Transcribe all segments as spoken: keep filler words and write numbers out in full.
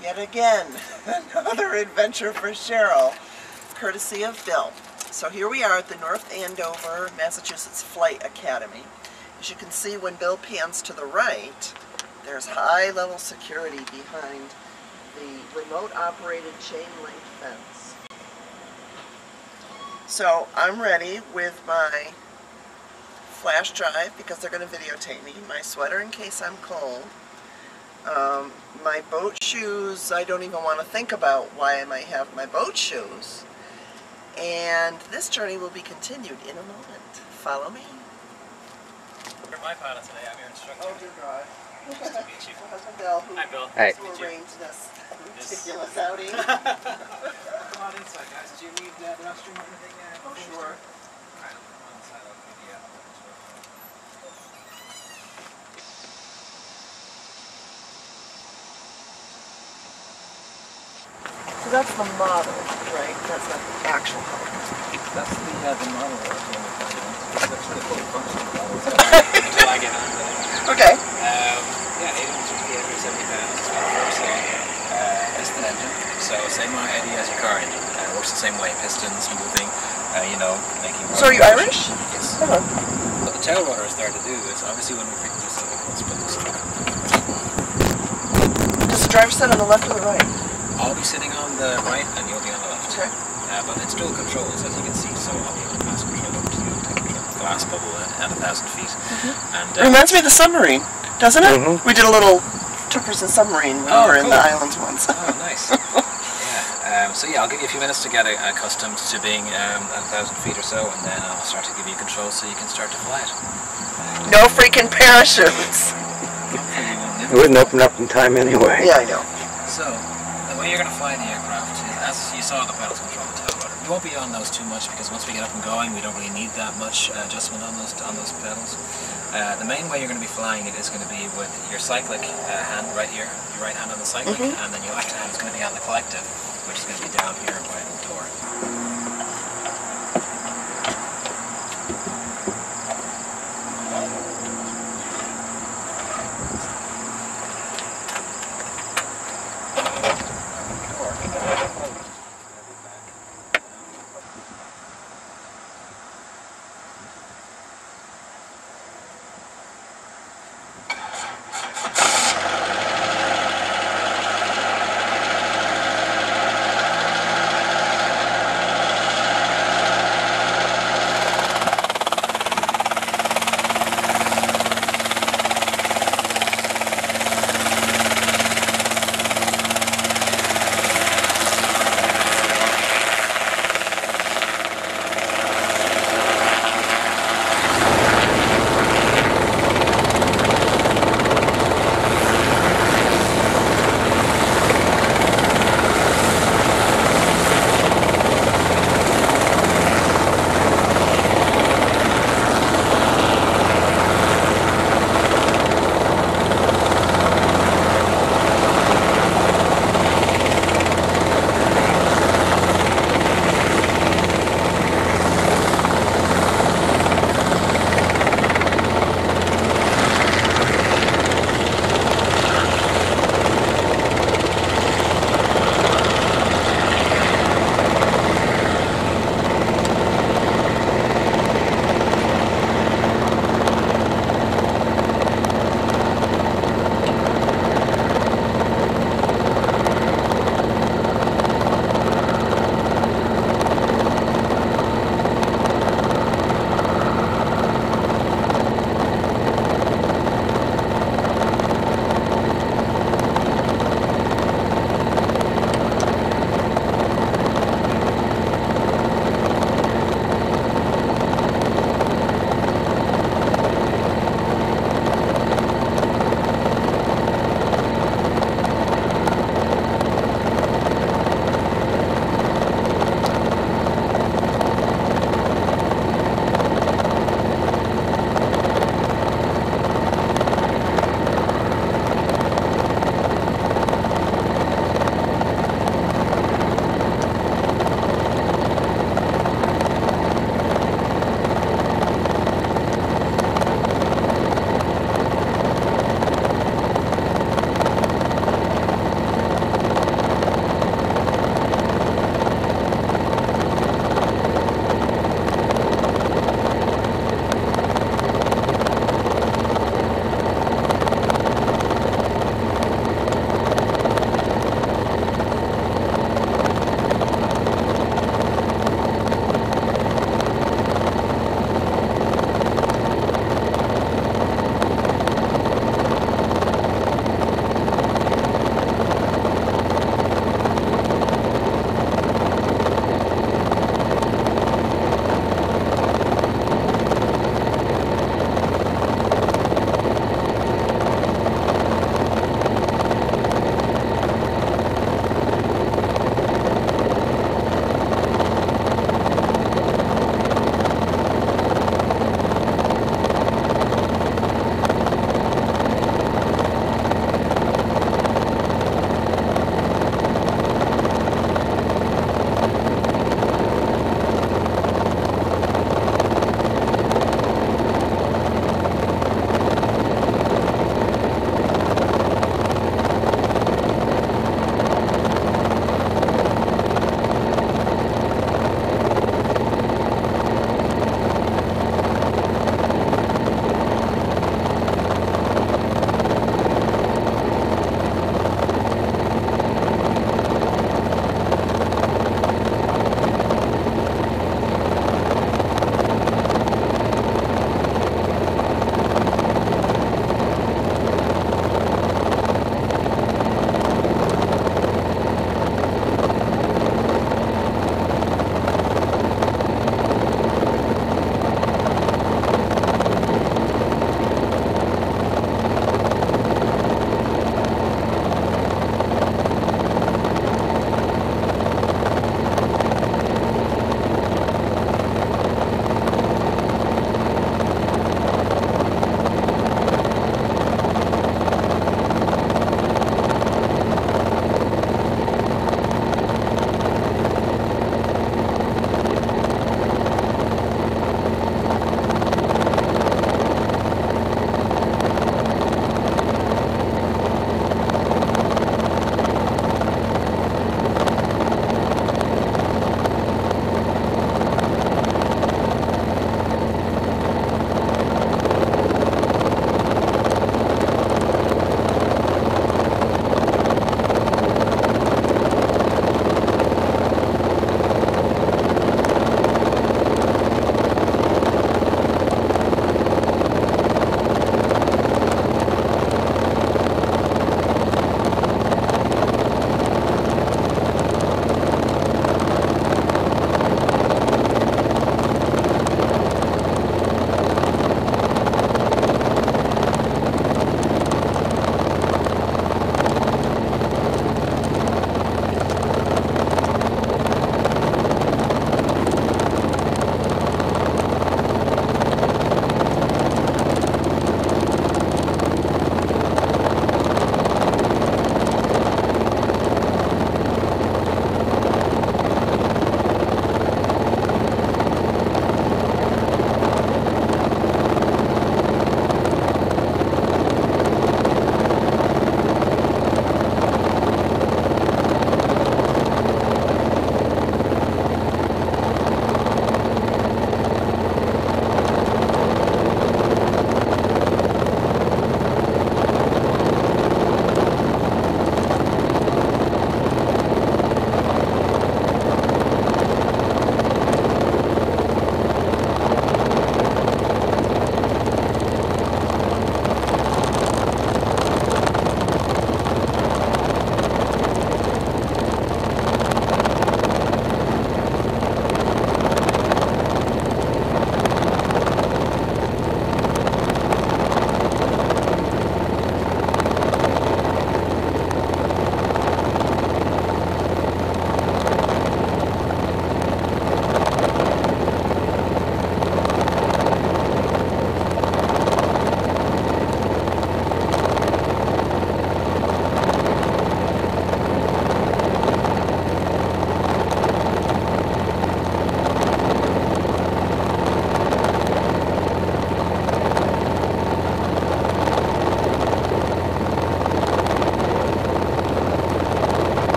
Yet again, another adventure for Cheryl, courtesy of Bill. So here we are at the North Andover, Massachusetts Flight Academy. As you can see, when Bill pans to the right, there's high-level security behind the remote-operated chain-link fence. So I'm ready with my flash drive because they're going to videotape me, my sweater in case I'm cold, um, my boat shoes. I don't even want to think about why I might have my boat shoes. And this journey will be continued in a moment. Follow me. You're my pilot today. I'm your instructor. Oh, dear God. Nice to meet you. My husband Bill, who, Hi, Bill. Hey. who arranged this ridiculous Yes. outing. Come on inside, guys. Do you need uh, the restroom or anything? Uh, Oh, sure. Alright, come on inside. I'll give you a So that's the model, right? That's not the actual color. That's the, uh, the model that we're doing. That's actually the full functional model. Until I get on there. Okay. Um, yeah, eight hundred sixty, eight hundred seventy pounds. It's got a four-cylinder uh, piston engine. So same idea as your car engine. Uh, works the same way. Pistons moving, uh, you know, making... So are you Irish? Yes. Uh-huh. What the tail rotor is there to do is obviously when we pick this up, let's put this up. Does the driver sit on the left or the right? I'll be sitting on the right and you'll be on the left. Okay. Uh, but it's dual controls, as you can see, so I'll be able to pass control over to you, take control of the glass bubble at, at a thousand feet. Mm-hmm. And, It uh, reminds me of the submarine, doesn't it? Mm-hmm. We did a little tookers and submarine when Oh, we were in cool. the islands once. Oh, nice. Yeah. Um, so yeah, I'll give you a few minutes to get uh, accustomed to being um, at a thousand feet or so, and then I'll start to give you control so you can start to fly it. No freaking parachutes! Hopefully you won't need It wouldn't open up in time anyway. Yeah, I know. So, the way you're going to fly the aircraft is, as you saw, the pedals control the tail rotor. You won't be on those too much because once we get up and going, we don't really need that much uh, adjustment on those on those pedals. Uh, the main way you're going to be flying it is going to be with your cyclic uh, hand right here, your right hand on the cyclic, Mm-hmm. and then your left hand is going to be on the collective, which is going to be down here by the door.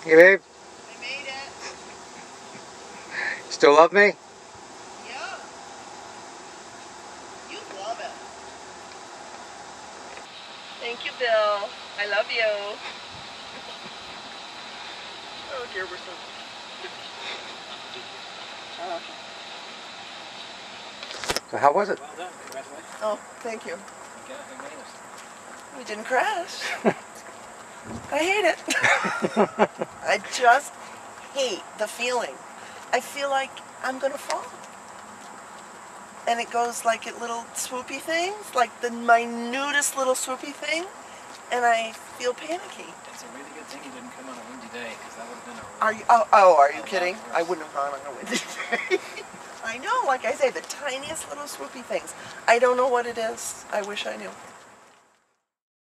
Hey, babe. I made it. Still love me? Yeah. You love it. Thank you, Bill. I love you. Oh dear, we're so... Oh. So how was it? Well done. Congratulations. Oh, thank you. You got it. You made it. We didn't crash. I hate it. I just hate the feeling. I feel like I'm gonna fall. And it goes like at little swoopy things, like the minutest little swoopy thing, and I feel panicky. It's a really good thing you didn't come on a windy day, because that would have been a... Are you? Oh, oh are you a kidding? lot worse. I wouldn't have gone on a windy day. I know, like I say, the tiniest little swoopy things. I don't know what it is. I wish I knew.